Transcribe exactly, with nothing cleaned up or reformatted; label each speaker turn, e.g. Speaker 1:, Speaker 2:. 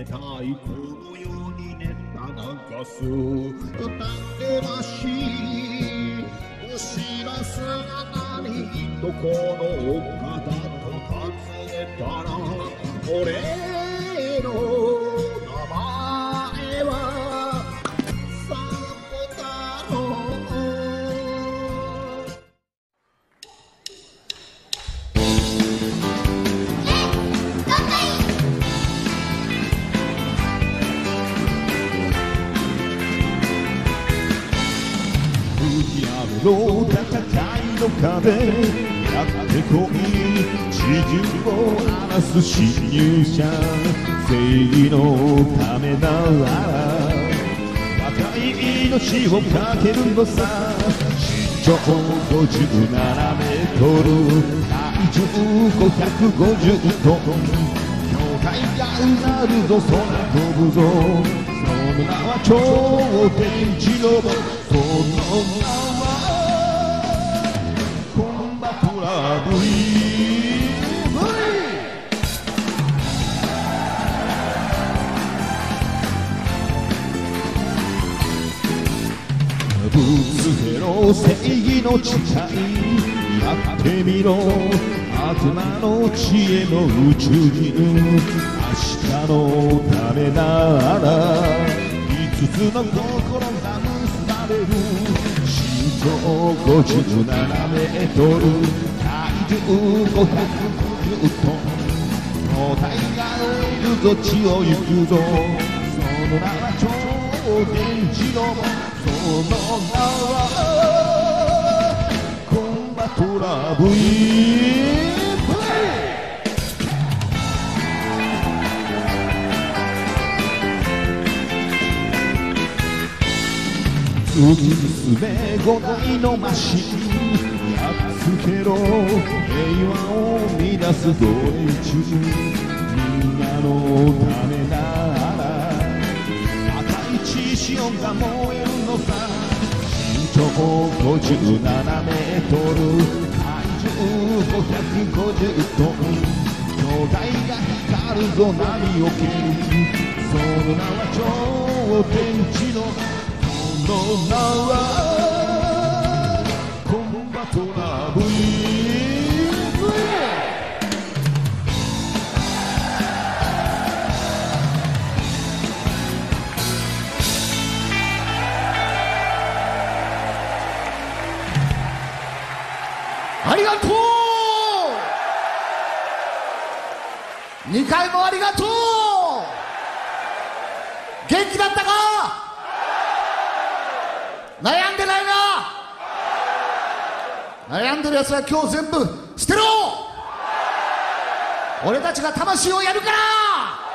Speaker 1: めたいこの世にネタ流すたけましいお知らせが何どこの丘だと尋ねたら俺の名前はサボ太郎戦いの壁やってこい地球を荒らす侵入者正義のためなら若い命をかけるのさ身長ごじゅうななメートル体重ごひゃくごじゅうトン境界がうなるぞ空飛ぶぞその名は超電磁ロボその名はブイブイぶつけろ正義の誓いやってみろ悪魔の知恵の宇宙人明日のためなら五つの心が結ばれる身長ごじゅうななメートルごひゃくごじゅうトン巨体がいるぞ血を行くぞその名は超電磁ロボその名はコンバトラ ブイブイ突き進めごだいのマシンやっつけろ平和を乱すドレ中みんなのためなら赤い血潮が燃えるのさ身長ごじゅうななメートル体重ごひゃくごじゅうトン巨大が光るぞ波を蹴るその名は超電磁のその名はコンバトラ ブイブイ
Speaker 2: ありがとうにかいもありがとう元気だったか悩んでないな悩んでるやつは今日全部捨てろ俺たちが魂をやるから